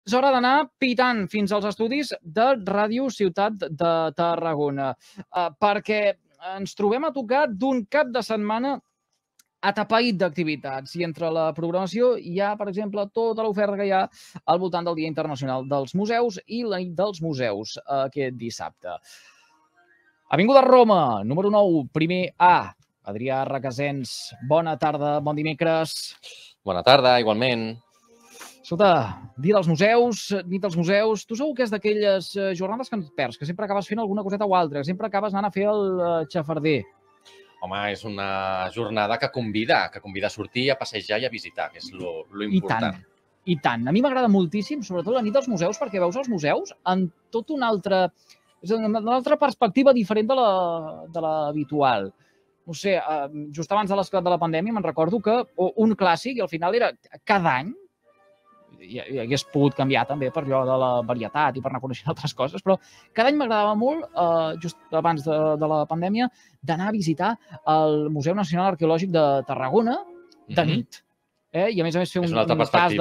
És hora d'anar pitant fins als estudis de Ràdio Ciutat de Tarragona, perquè ens trobem a tocar d'un cap de setmana atapeït d'activitats. I entre la programació hi ha, per exemple, tota l'oferta que hi ha al voltant del Dia Internacional dels Museus i la nit dels museus aquest dissabte. Avinguda Roma, número 9, primer A. Adrià Requesens, bona tarda, bon dimecres. Bona tarda, igualment. Escolta, Dia dels Museus, nit dels museus, tu segur que és d'aquelles jornades que et perds, que sempre acabes fent alguna coseta o altra, que sempre acabes anant a fer el xafarder. Home, és una jornada que convida a sortir, a passejar i a visitar, que és lo important. I tant. A mi m'agrada moltíssim, sobretot la nit dels museus, perquè veus els museus en tot una altra perspectiva diferent de l'habitual. No sé, just abans de l'esclat de la pandèmia me'n recordo que un clàssic, i al final era cada any, i hagués pogut canviar també per allò de la varietat i per anar coneixent altres coses, però cada any m'agradava molt, just abans de la pandèmia, d'anar a visitar el Museu Nacional Arqueològic de Tarragona de nit. I a més fer un tast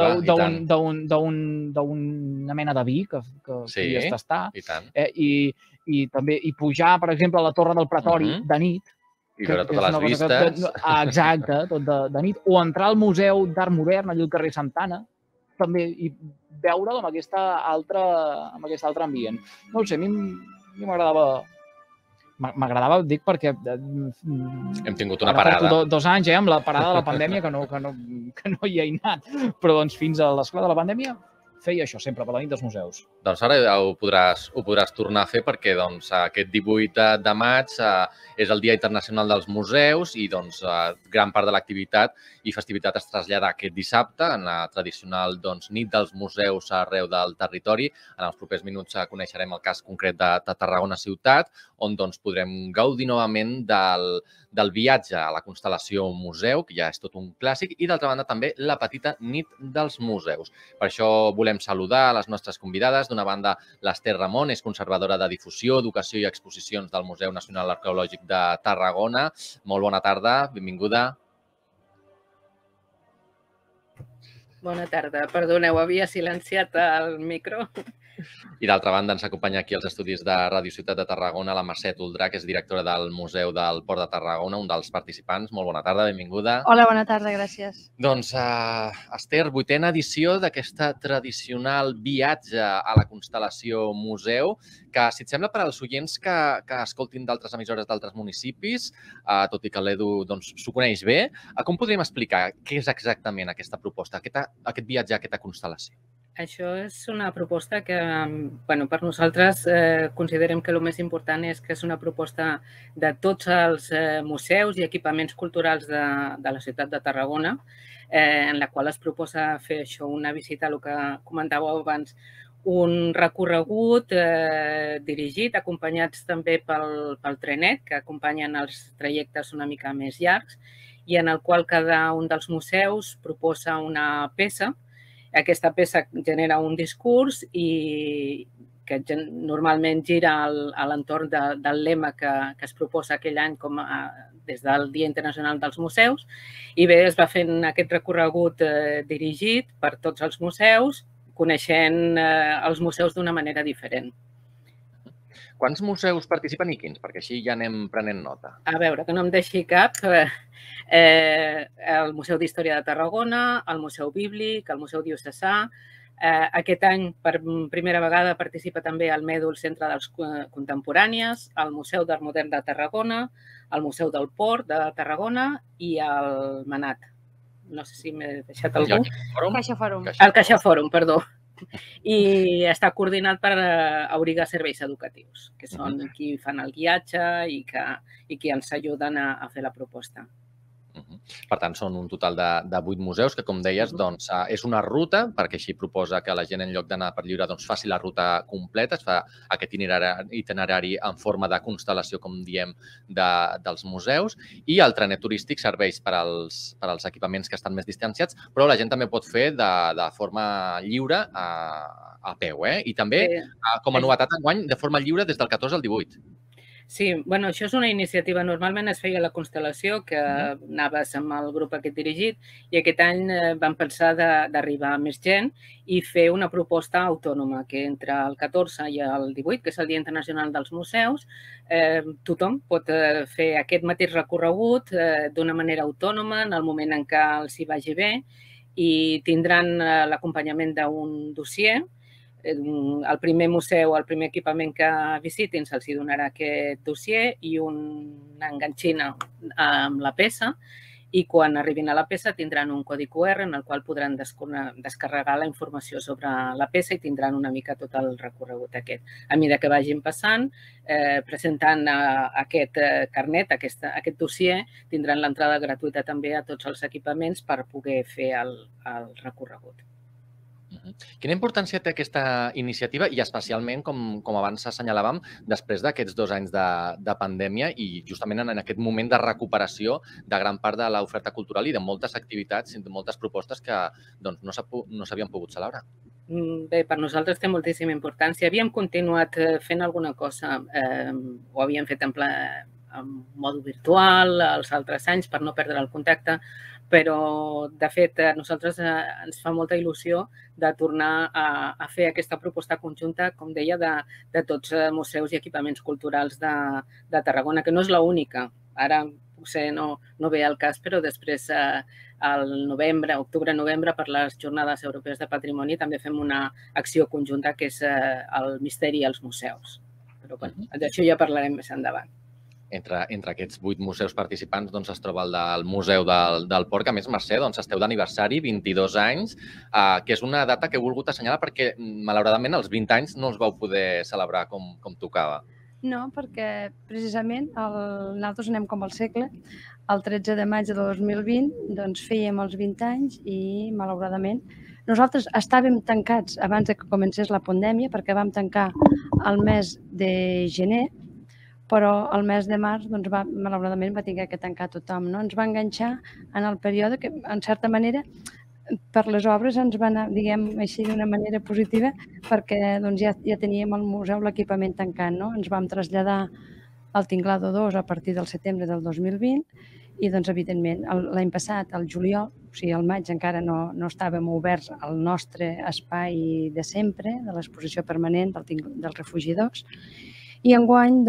d'una mena de vi que podies tastar. I també pujar, per exemple, a la Torre del Pretori de nit. I veure totes les vistes. Exacte, tot de nit. O entrar al Museu d'Art Modern, allà al carrer Santana, també, i veure'l amb aquest altre ambient. No ho sé, a mi m'agradava, dic, perquè hem tingut una parada. Porto 2 anys amb la parada de la pandèmia que no hi he anat, però doncs fins a l'esclat de la pandèmia feia això sempre, per la nit dels museus. Doncs ara ho podràs tornar a fer perquè aquest 18 de maig és el Dia Internacional dels Museus i gran part de l'activitat i festivitat es trasllada aquest dissabte en la tradicional nit dels museus arreu del territori. En els propers minuts coneixerem el cas concret de Tarragona Ciutat, on podrem gaudir novament del viatge a la constel·lació museu, que ja és tot un clàssic, i d'altra banda també la petita nit dels museus. Per això volem saludar a les nostres convidades. D'una banda, l'Ester Ramon, és conservadora de difusió, educació i exposicions del Museu Nacional Arqueològic de Tarragona. Molt bona tarda, benvinguda. Bona tarda. Perdoneu, havia silenciat el micro. I d'altra banda ens acompanya aquí als estudis de Ràdio Ciutat de Tarragona la Mercè Toldrà, que és directora del Museu del Port de Tarragona, un dels participants. Molt bona tarda, benvinguda. Hola, bona tarda, gràcies. Doncs, Ester, 8a edició d'aquesta tradicional viatge a la constel·lació museu, que, si et sembla, per als oients que escoltin d'altres emissores d'altres municipis, tot i que l'Edu s'ho coneix bé, com podríem explicar què és exactament aquesta proposta, aquest viatge a aquesta constel·lació? Això és una proposta que, per nosaltres, considerem que el més important és que és una proposta de tots els museus i equipaments culturals de la ciutat de Tarragona, en la qual es proposa fer això, una visita, el que comentàveu abans, un recorregut dirigit, acompanyats també pel trenet, que acompanyen els trajectes una mica més llargs, i en el qual cada un dels museus proposa una peça. Aquesta peça genera un discurs i que normalment gira a l'entorn del lema que es proposa aquell any des del Dia Internacional dels Museus. I bé, es va fent aquest recorregut dirigit per tots els museus, coneixent els museus d'una manera diferent. Quants museus participen i quins? Perquè així ja anem prenent nota. A veure, que no em deixi cap. El Museu d'Història de Tarragona, el Museu Bíblic, el Museu Diocesà. Aquest any, per primera vegada, participa també el Mèdul Centre d'Arts Contemporànies, el Museu d'Art Modern de Tarragona, el Museu del Port de Tarragona i el Manat. No sé si m'he deixat algú. El CaixaFòrum, perdó. I està coordinat per Auriga Serveis Educatius, que són qui fan el guiatge i qui ens ajuden a fer la proposta. Per tant, són un total de 8 museus que, com deies, és una ruta, perquè així proposa que la gent, en lloc d'anar per lliure, faci la ruta completa, es fa aquest itinerari en forma de constel·lació, com diem, dels museus, i el trenet turístic serveix per als equipaments que estan més distanciats, però la gent també pot fer de forma lliure a peu, i també, com a novetat enguany, de forma lliure des del 14 al 18. Sí, bueno, això és una iniciativa. Normalment es feia la Constel·lació, que anaves amb el grup aquest dirigit, i aquest any vam pensar d'arribar a més gent i fer una proposta autònoma, que entre el 14 i el 18, que és el Dia Internacional dels Museus, tothom pot fer aquest mateix recorregut d'una manera autònoma en el moment en què els hi vagi bé i tindran l'acompanyament d'un dossier. El primer museu, el primer equipament que visitin, se'ls donarà aquest dossier i una enganxina amb la peça, i quan arribin a la peça tindran un codi QR en el qual podran descarregar la informació sobre la peça i tindran una mica tot el recorregut aquest. A mesura que vagin passant, presentant aquest carnet, aquest dossier, tindran l'entrada gratuïta també a tots els equipaments per poder fer el recorregut. Quina importància té aquesta iniciativa i especialment, com abans assenyalàvem, després d'aquests 2 anys de pandèmia i justament en aquest moment de recuperació de gran part de l'oferta cultural i de moltes activitats i de moltes propostes que no s'havien pogut celebrar? Bé, per nosaltres té moltíssima importància. Havíem continuat fent alguna cosa, ho havíem fet en mode virtual els altres anys per no perdre el contacte, però, de fet, a nosaltres ens fa molta il·lusió de tornar a fer aquesta proposta conjunta, com deia, de tots museus i equipaments culturals de Tarragona, que no és l'única. Ara potser no ve al cas, però després, al novembre, octubre-novembre, per les Jornades Europees de Patrimoni, també fem una acció conjunta que és el misteri als museus. Però d'això ja parlarem més endavant. Entre aquests 8 museus participants es troba el del Museu del Port, que a més, Mercè, esteu d'aniversari, 22 anys, que és una data que he volgut assenyalar perquè, malauradament, els 20 anys no els vau poder celebrar com tocava. No, perquè precisament nosaltres anem com al segle. El 13 de maig de 2020 fèiem els 20 anys i, malauradament, nosaltres estàvem tancats abans que comencés la pandèmia perquè vam tancar el mes de gener, però el mes de març, malauradament, va haver que tancar tothom. Ens va enganxar en el període que, en certa manera, per les obres ens va anar, diguem així, d'una manera positiva, perquè ja teníem al museu l'equipament tancant. Ens vam traslladar al Tinglado 2 a partir del setembre del 2020 i, evidentment, l'any passat, al juliol, o sigui, al maig encara no estàvem oberts al nostre espai de sempre, de l'exposició permanent dels refugidors. I enguany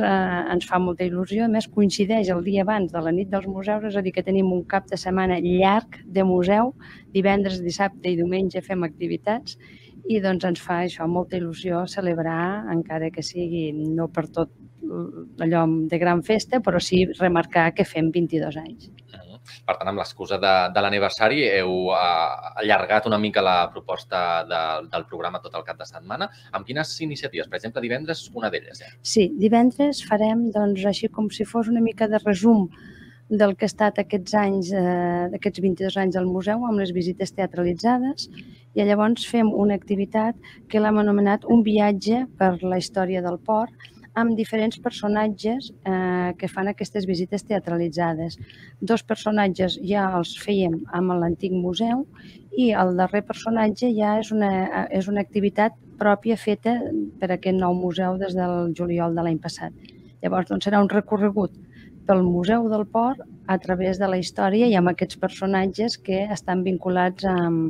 ens fa molta il·lusió. A més, coincideix el dia abans de la nit dels museus, és a dir, que tenim un cap de setmana llarg de museu. Divendres, dissabte i diumenge fem activitats i ens fa això molta il·lusió celebrar, encara que sigui no per tot allò de gran festa, però sí remarcar que fem 22 anys. Per tant, amb l'excusa de l'aniversari, heu allargat una mica la proposta del programa tot el cap de setmana. Amb quines iniciatives? Per exemple, divendres, una d'elles. Sí, divendres farem, així com si fos una mica de resum del que ha estat aquests anys, d'aquests 22 anys al museu, amb les visites teatralitzades, i llavors fem una activitat que l'hem anomenat un viatge per la història del port, amb diferents personatges que fan aquestes visites teatralitzades. 2 personatges ja els fèiem amb l'antic museu i el darrer personatge ja és una activitat pròpia feta per aquest nou museu des del juliol de l'any passat. Llavors, serà un recorregut pel Museu del Port a través de la història i amb aquests personatges que estan vinculats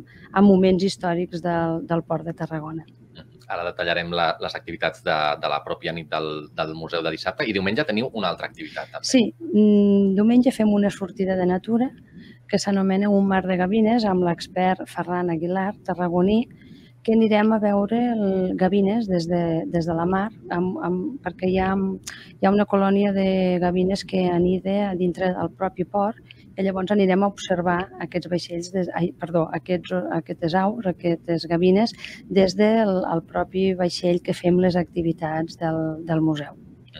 a moments històrics del Port de Tarragona. Ara detallarem les activitats de la pròpia nit del museu de dissabte i diumenge teniu una altra activitat també. Sí, diumenge fem una sortida de natura que s'anomena Un mar de gavines amb l'expert Ferran Aguilar, tarragoní, que anirem a veure gavines des de la mar perquè hi ha una colònia de gavines que anida dintre del propi port i llavors anirem a observar aquests vaixells, aquestes aus, aquestes gavines, des del propi vaixell que fem les activitats del museu.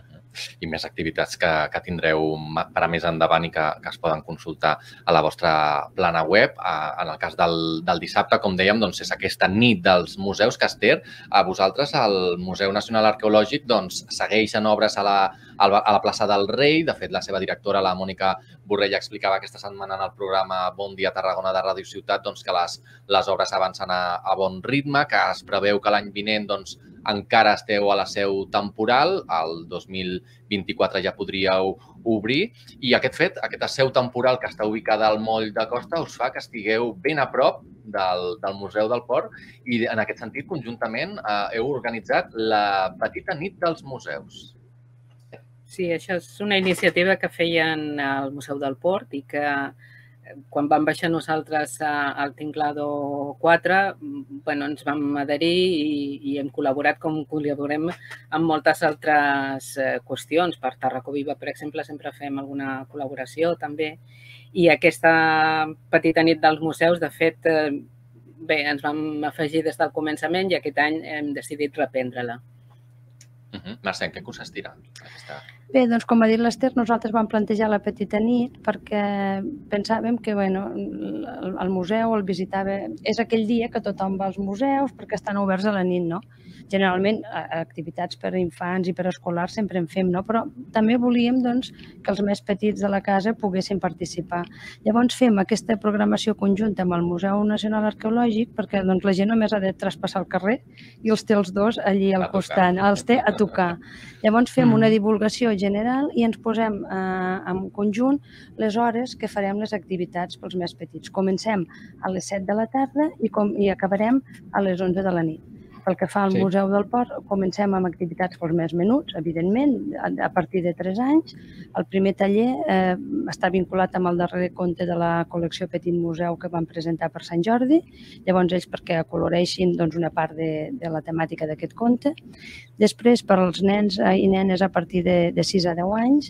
I més activitats que tindreu per a més endavant i que es poden consultar a la vostra plana web. En el cas del dissabte, com dèiem, és aquesta nit dels museus, Caster. A vosaltres, el Museu Nacional Arqueològic, segueixen obres a la plaça del Rei. De fet, la seva directora, la Mònica Borrell, explicava aquesta setmana en el programa Bon Dia Tarragona de Ràdio Ciutat que les obres avancen a bon ritme, que es preveu que l'any vinent encara esteu a la seu temporal, el 2024 ja podríeu obrir, i aquest fet, aquesta seu temporal que està ubicada al moll de Costa, us fa que estigueu ben a prop del Museu del Port i, en aquest sentit, conjuntament heu organitzat la Petita Nit dels Museus. Sí, això és una iniciativa que feien al Museu del Port i que quan vam baixar nosaltres al Tinglado 4 ens vam adherir i hem col·laborat com col·laborem en moltes altres qüestions. Per Tarracó Viva, per exemple, sempre fem alguna col·laboració també. I aquesta Petita Nit dels Museus, de fet, bé, ens vam afegir des del començament i aquest any hem decidit reprendre-la. Mercè, en què consistirà? Bé, doncs com ha dit l'Ester, nosaltres vam plantejar la Petita Nit perquè pensàvem que el museu el visitava... És aquell dia que tothom va als museus perquè estan oberts a la nit, no? Generalment, activitats per a infants i per a escolars sempre en fem, no? Però també volíem que els més petits de la casa poguessin participar. Llavors fem aquesta programació conjunta amb el Museu Nacional Arqueològic perquè la gent només ha de traspassar el carrer i els té els dos allí al costat, els té a tocar. Llavors fem una divulgació general i ens posem en conjunt les hores que farem les activitats pels més petits. Comencem a les 7 de la tarda i acabarem a les 11 de la nit. Pel que fa al Museu del Port, comencem amb activitats pels més menuts, evidentment, a partir de 3 anys. El primer taller està vinculat amb el darrer conte de la col·lecció Petit Museu que vam presentar per Sant Jordi. Llavors, ells perquè acoloreixin una part de la temàtica d'aquest conte. Després, per als nens i nenes a partir de 6 a 10 anys,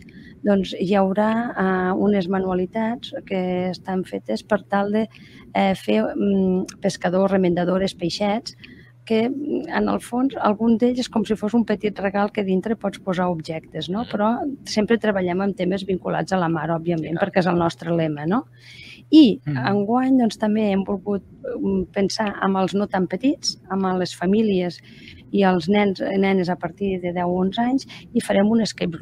hi haurà unes manualitats que estan fetes per tal de fer pescadors, remendadores, peixets, que en el fons algun d'ells és com si fos un petit regal que dintre pots posar objectes, no? Però sempre treballem amb temes vinculats a la mar, òbviament, perquè és el nostre lema, no? I enguany també hem volgut pensar amb els no tan petits, amb les famílies i els nens i nenes a partir de 10 o 11 anys i farem un escape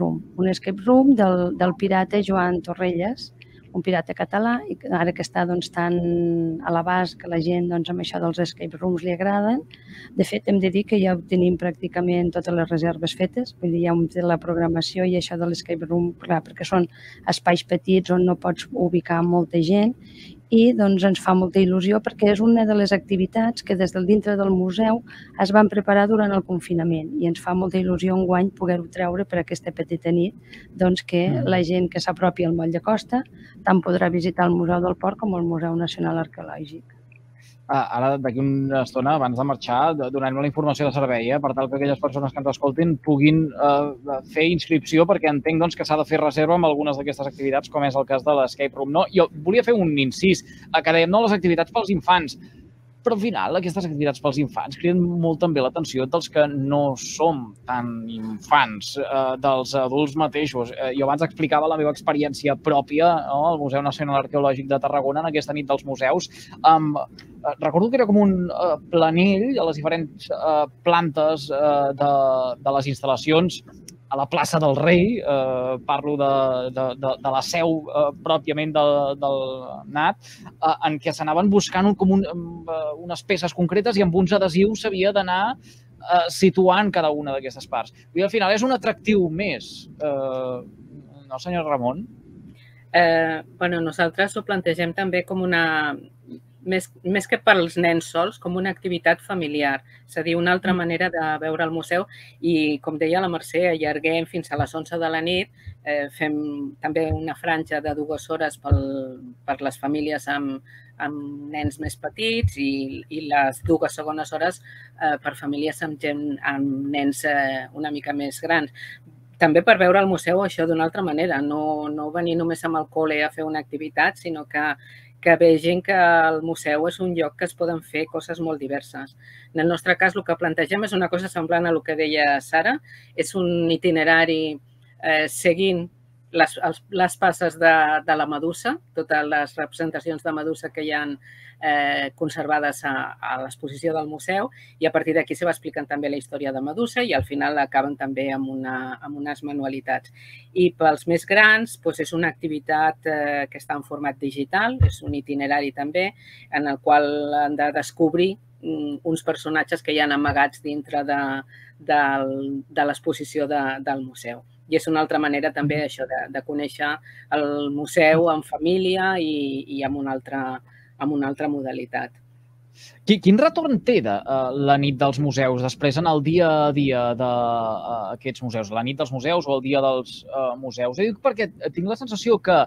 room del pirata Joan Torrelles, un pirata català, i ara que està tan a l'abast que la gent amb això dels escape rooms li agraden. De fet, hem de dir que ja tenim pràcticament totes les reserves fetes, vull dir, ja hem fet la programació i això de l'escape room, clar, perquè són espais petits on no pots ubicar molta gent i ens fa molta il·lusió perquè és una de les activitats que des del dintre del museu es van preparar durant el confinament i ens fa molta il·lusió enguany poder-ho treure per aquesta petita nit que la gent que s'apropi al moll de Costa tant podrà visitar el Museu del Port com el Museu Nacional Arqueològic. Ara, d'aquí una estona, abans de marxar, donem la informació de servei, per tal que aquelles persones que ens escoltin puguin fer inscripció, perquè entenc que s'ha de fer reserva amb algunes d'aquestes activitats, com és el cas de l'escape room. Jo volia fer un incís, que dèiem, les activitats pels infants, però al final aquestes activitats pels infants criden molt també l'atenció dels que no som tan infants, dels adults mateixos. Jo abans explicava la meva experiència pròpia al Museu Nacional Arqueològic de Tarragona en aquesta nit dels museus. Recordo que era com un planell a les diferents plantes de les instal·lacions a la plaça del Rei, parlo de la seu pròpiament del NAT, en què s'anaven buscant com unes peces concretes i amb uns adhesius s'havia d'anar situant cada una d'aquestes parts. I al final és un atractiu més, no, senyor Ramon? Nosaltres ho plantegem també com una... més que pels nens sols, com una activitat familiar. És a dir, una altra manera de veure el museu i, com deia la Mercè, allarguem fins a les 11 de la nit. Fem també una franja de 2 hores per les famílies amb nens més petits i les 2 segones hores per famílies amb nens una mica més grans. També per veure el museu això d'una altra manera, no venir només amb el col·le a fer una activitat, sinó que vegin que el museu és un lloc que es poden fer coses molt diverses. En el nostre cas, el que plantegem és una cosa semblant a el que deia Sara, és un itinerari seguint les passes de la medusa, totes les representacions de medusa que hi ha conservades a l'exposició del museu, i a partir d'aquí se va explicant també la història de medusa i al final acaben també amb unes manualitats. I pels més grans és una activitat que està en format digital, és un itinerari també en el qual han de descobrir uns personatges que hi ha amagats dintre de l'exposició del museu. I és una altra manera també això de conèixer el museu en família i amb una altra modalitat. Quin retorn té la nit dels museus després en el dia a dia d'aquests museus? La nit dels museus o el dia dels museus? Ho dic perquè tinc la sensació que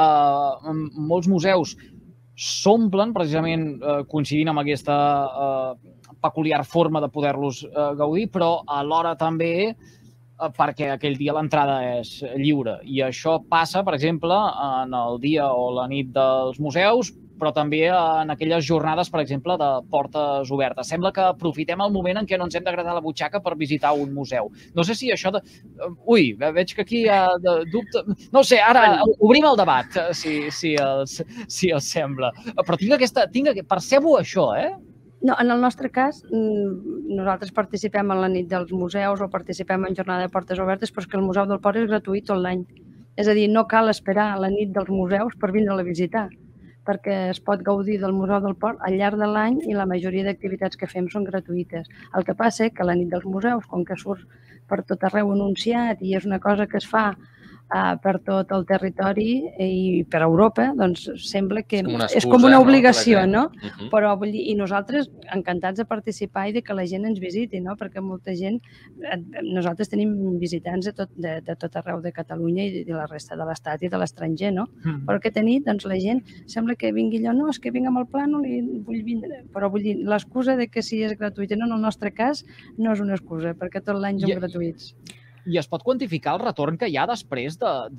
molts museus s'omplen precisament coincidint amb aquesta peculiar forma de poder-los gaudir, però alhora també perquè aquell dia l'entrada és lliure. I això passa, per exemple, en el dia o la nit dels museus, però també en aquelles jornades, per exemple, de portes obertes. Sembla que aprofitem el moment en què no ens hem d'agradar la butxaca per visitar un museu. No sé si això de... Ui, veig que aquí hi ha dubte... No sé, ara obrim el debat, si els sembla. Però percebo això, No, en el nostre cas, nosaltres participem en la nit dels museus o participem en jornada de portes obertes, però és que el Museu del Port és gratuït tot l'any. És a dir, no cal esperar la nit dels museus per vindre-la a visitar, perquè es pot gaudir del Museu del Port al llarg de l'any i la majoria d'activitats que fem són gratuïtes. El que passa és que la nit dels museus, com que surt per tot arreu anunciat i és una cosa que es fa per tot el territori i per Europa, doncs sembla que és com una obligació, no? Però vull dir, i nosaltres encantats de participar i de que la gent ens visiti, no? Perquè molta gent, nosaltres tenim visitants de tot arreu de Catalunya i de la resta de l'Estat i de l'estranger, no? Però aquesta nit, doncs la gent sembla que vingui allò, no, és que vinc amb el plànol i vull vindre, però vull dir, l'excusa de que si és gratuït, no, en el nostre cas no és una excusa, perquè tot l'any són gratuïts. I es pot quantificar el retorn que hi ha després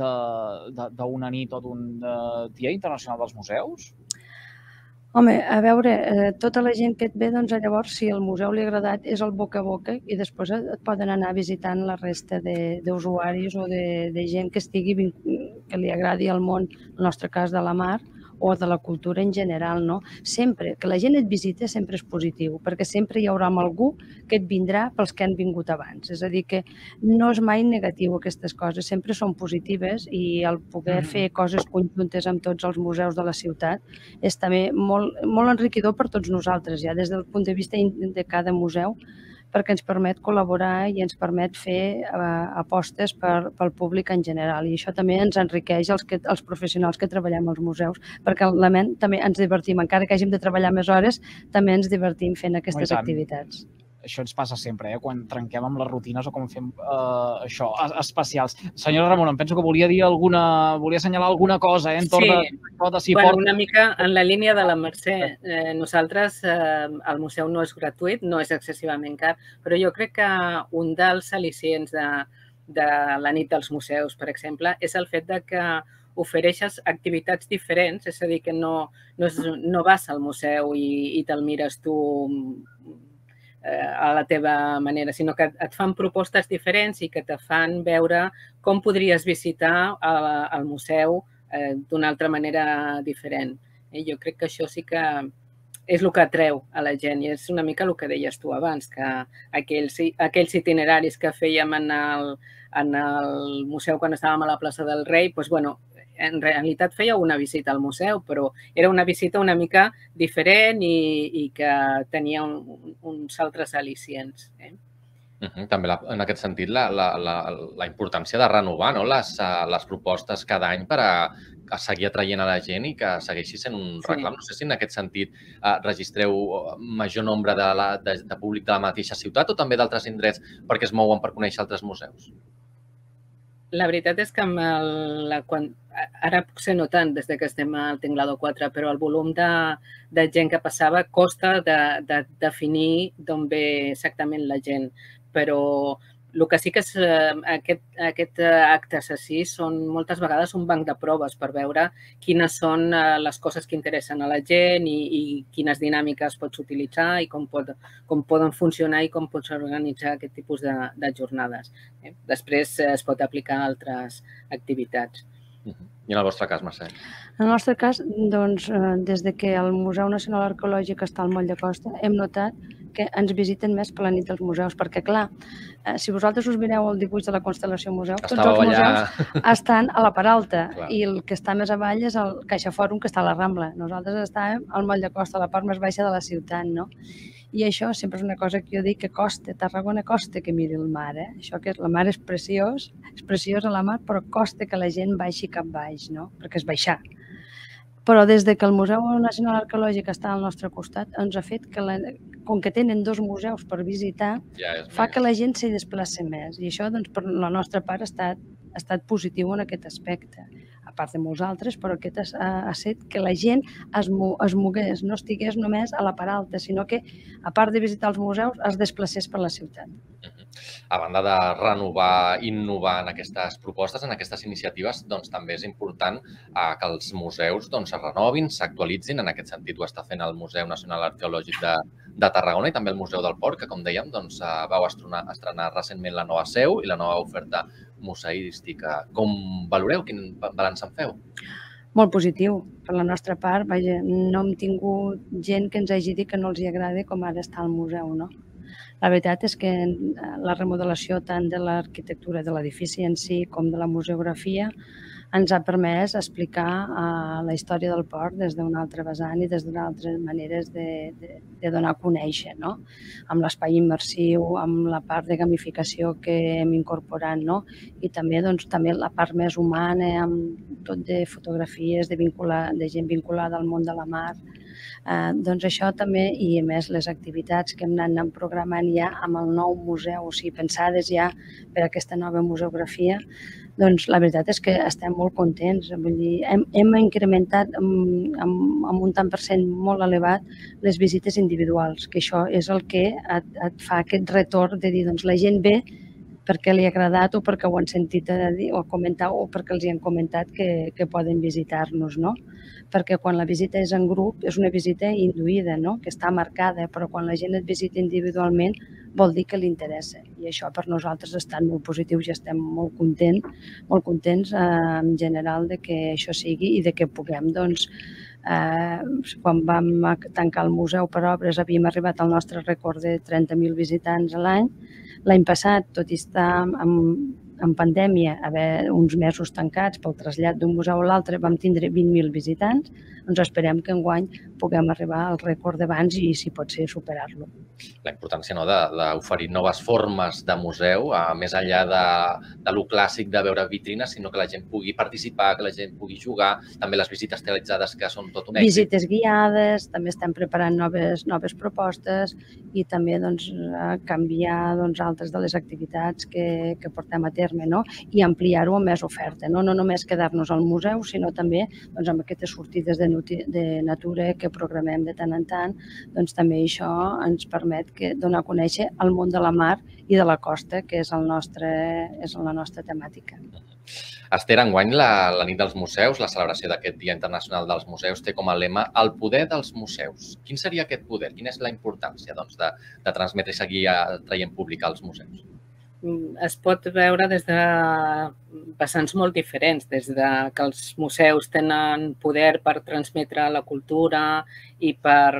d'una nit o d'un Dia Internacional dels Museus? Home, a veure, tota la gent que et ve, doncs llavors, si el museu li ha agradat, és el boca a boca i després et poden anar visitant la resta d'usuaris o de gent que li agradi el món, en el nostre cas de la mar, o de la cultura en general, no? Sempre, que la gent et visita sempre és positiu, perquè sempre hi haurà algú que et vindrà pels que han vingut abans. És a dir, que no és mai negatiu aquestes coses, sempre són positives i el poder fer coses conjuntes amb tots els museus de la ciutat és també molt enriquidor per tots nosaltres, ja des del punt de vista de cada museu, perquè ens permet col·laborar i ens permet fer apostes pel públic en general. I això també ens enriqueix els professionals que treballem als museus, perquè realment també ens divertim. Encara que hàgim de treballar més hores, també ens divertim fent aquestes activitats. Això ens passa sempre, quan trenquem amb les rutines o quan fem això, especials. Senyora Ramon, em penso que volia assenyalar alguna cosa entorn de si porta... Una mica en la línia de la Mercè. Nosaltres, el museu no és gratuït, no és excessivament car, però jo crec que un dels al·licients de la nit dels museus, per exemple, és el fet que ofereixes activitats diferents, és a dir, que no vas al museu i te'l mires tu a la teva manera, sinó que et fan propostes diferents i que te fan veure com podries visitar el museu d'una altra manera diferent. Jo crec que això sí que és el que atreu a la gent i és una mica el que deies tu abans, que aquells itineraris que fèiem en el museu quan estàvem a la plaça del Rei, doncs, bueno, en realitat feia una visita al museu, però era una visita una mica diferent i que tenia uns altres al·licients. També en aquest sentit la importància de renovar les propostes cada any per a seguir atraient a la gent i que segueixi sent un reclam. No sé si en aquest sentit registreu major nombre de públic de la mateixa ciutat o també d'altres indrets perquè es mouen per conèixer altres museus. La veritat és que ara potser no tant des que estem al Tinglado 4, però el volum de gent que passava costa de definir d'on ve exactament la gent. Però el que sí que és aquest acte assassí són moltes vegades un banc de proves per veure quines són les coses que interessen a la gent i quines dinàmiques pots utilitzar i com poden funcionar i com pots organitzar aquest tipus de jornades. Després es pot aplicar a altres activitats. I en el vostre cas, Mercè? En el nostre cas, doncs, des que el Museu Nacional Arqueològic està al Moll de Costa, hem notat que ens visiten més per la nit dels museus, perquè, clar, si vosaltres us mireu el dibuix de la constel·lació museu, tots els museus estan a la part alta i el que està més avall és el CaixaFòrum, que està a la Rambla. Nosaltres estàvem al Moll de Costa, a la part més baixa de la ciutat, no? I això sempre és una cosa que jo dic que costa, Tarragona costa que miri el mar. Això que la mar és preciós a la mar, però costa que la gent baixi cap baix, no? Perquè és baixar. Però des que el Museu Nacional Arqueològic està al nostre costat, ens ha fet que, com que tenen 2 museus per visitar, fa que la gent s'hi desplaci més. I això, doncs, per la nostra part, ha estat positiu en aquest aspecte. A part de molts altres, però aquest ha fet que la gent es mogués, no estigués només a la part alta, sinó que, a part de visitar els museus, es desplacés per la ciutat. A banda de renovar, innovar en aquestes propostes, en aquestes iniciatives, doncs també és important que els museus es renovin, s'actualitzin. En aquest sentit ho està fent el Museu Nacional Arqueològic de Tarragona i també el Museu del Port, que, com dèiem, vau estrenar recentment la nova seu i la nova oferta museística. Com valoreu? Quin balanç en feu? Molt positiu. Per la nostra part, no hem tingut gent que ens hagi dit que no els agrada com ara està el museu, no? La veritat és que la remodelació tant de l'arquitectura de l'edifici en si com de la museografia ens ha permès explicar la història del port des d'un altre vessant i des d'altres maneres de donar a conèixer, no? Amb l'espai immersiu, amb la part de gamificació que hem incorporat, no? I també la part més humana, amb tot de fotografies de gent vinculada al món de la mar. Doncs això també, i a més les activitats que hem anat programant ja amb el nou museu, o sigui, pensades ja per aquesta nova museografia, doncs la veritat és que estem molt contents. Vull dir, hem incrementat amb un tant per cent molt elevat les visites individuals, que això és el que et fa aquest retorn de dir, doncs la gent ve perquè li ha agradat o perquè ho han sentit dir o comentar o perquè els hi han comentat que poden visitar-nos, no? Perquè quan la visita és en grup és una visita induïda, no? Que està marcada, però quan la gent et visita individualment vol dir que li interessa. I això per nosaltres ha estat molt positiu i estem molt contents en general de que això sigui i de que puguem, doncs, quan vam tancar el museu per obres havíem arribat al nostre rècord de 30.000 visitants a l'any. L'any passat, tot i estar en pandèmia, haver uns mesos tancats pel trasllat d'un museu a l'altre, vam tindre 20.000 visitants. Ens esperem que enguany puguem arribar al rècord d'abans i, si pot ser, superar-lo. La importància d'oferir noves formes de museu, més enllà de lo clàssic de veure vitrines, sinó que la gent pugui participar, que la gent pugui jugar, també les visites teatralitzades, que són tot un èxit. Visites guiades, també estem preparant noves propostes i també canviar altres de les activitats que portem a terme, no? I ampliar-ho amb més oferta, no només quedar-nos al museu, sinó també amb aquestes sortides de natura que programem de tant en tant, doncs també això ens permet donar a conèixer el món de la mar i de la costa, que és la nostra temàtica. Esther, enguany la nit dels museus, la celebració d'aquest Dia Internacional dels Museus, té com a lema el poder dels museus. Quin seria aquest poder? Quina és la importància de transmetre i seguir traient públic als museus? Es pot veure des de vessants molt diferents, des de que els museus tenen poder per transmetre la cultura i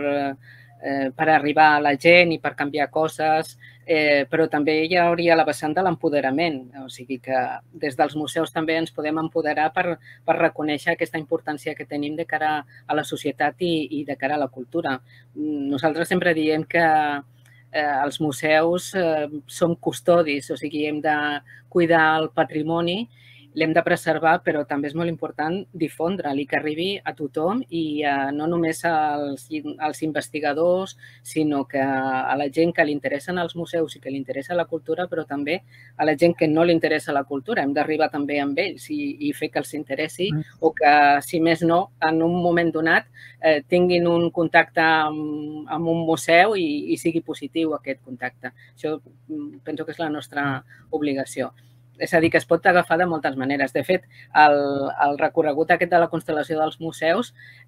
per arribar a la gent i per canviar coses, però també hi hauria la vessant de l'empoderament, o sigui que des dels museus també ens podem empoderar per reconèixer aquesta importància que tenim de cara a la societat i de cara a la cultura. Nosaltres sempre diem que els museus som custodis, o sigui, hem de cuidar el patrimoni, l'hem de preservar, però també és molt important difondre'l i que arribi a tothom i no només als investigadors, sinó que a la gent que li interessen els museus i que li interessa la cultura, però també a la gent que no li interessa la cultura. Hem d'arribar també amb ells i fer que els interessi o que, si més no, en un moment donat tinguin un contacte amb un museu i sigui positiu aquest contacte. Això penso que és la nostra obligació. És a dir, que es pot agafar de moltes maneres. De fet, el recorregut aquest de la constel·lació dels museus,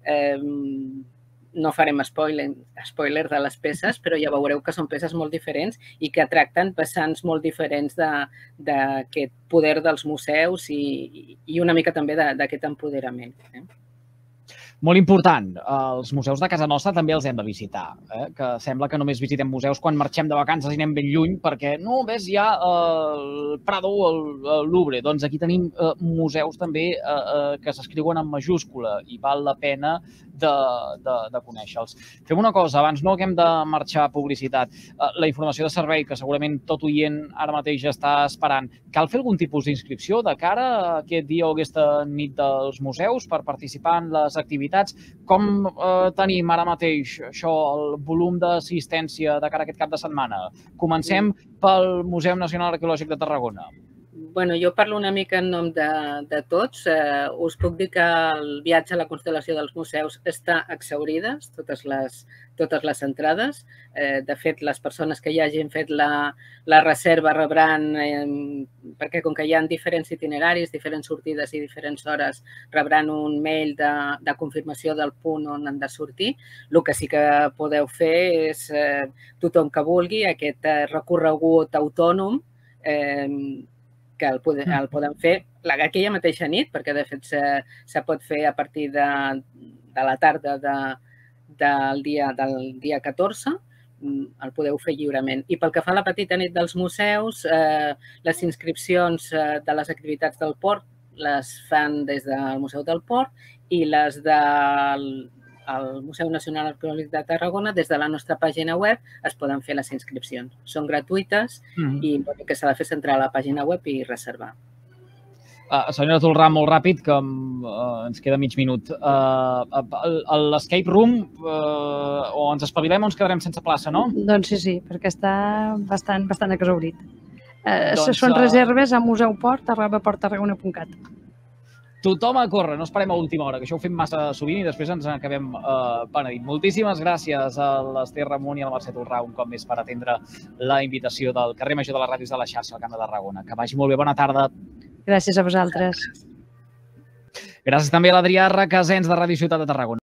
no farem spoiler de les peces, però ja veureu que són peces molt diferents i que tracten vessants molt diferents d'aquest poder dels museus i una mica també d'aquest empoderament. Molt important, els museus de casa nostra també els hem de visitar, que sembla que només visitem museus quan marxem de vacances i anem ben lluny, perquè no, ves, hi ha el Prado o el Louvre. Doncs aquí tenim museus també que s'escriuen en majúscula i val la pena de conèixer-los. Fem una cosa, abans no que hem de marxar a publicitat. La informació de servei, que segurament tot oient ara mateix està esperant, cal fer algun tipus d'inscripció de cara a aquest dia o aquesta nit dels museus per participar en les activitats? Com tenim ara mateix això, el volum d'assistència de cara a aquest cap de setmana? Comencem pel Museu Nacional Arqueològic de Tarragona. Bueno, jo parlo una mica en nom de tots. Us puc dir que el viatge a la constel·lació dels museus està exhaurides, totes les entrades. De fet, les persones que ja hagin fet la reserva rebran, perquè com que hi ha diferents itineraris, diferents sortides i diferents hores, rebran un mail de confirmació del punt on han de sortir. El que sí que podeu fer és, tothom que vulgui, aquest recorregut autònom, que el podem fer aquella mateixa nit, perquè de fet se pot fer a partir de la tarda del dia 14, el podeu fer lliurement. I pel que fa a la petita nit dels museus, les inscripcions de les activitats del port les fan des del Museu del Port i les del Museu Nacional Arqueològic de Tarragona, des de la nostra pàgina web es poden fer les inscripcions. Són gratuïtes i el que s'ha de fer és entrar a la pàgina web i reservar. Senyora Tolrà, molt ràpid, que ens queda mig minut. L'escape room, o ens espavilem o ens quedarem sense plaça, no? Doncs sí, perquè està bastant exhaurit. Són reserves a museuport@porttarragona.cat. Tothom a córrer, no esperem a última hora, que això ho fem massa sovint i després ens acabem penedint. Moltíssimes gràcies a l'Ester Ramon i a la Mercè Tolrà un cop més per atendre la invitació del carrer Major de les Ràdios de la xarxa al Camp de Tarragona. Que vagi molt bé, bona tarda. Gràcies a vosaltres. Gràcies també a l'Adrià Requesens de Ràdio Ciutat de Tarragona.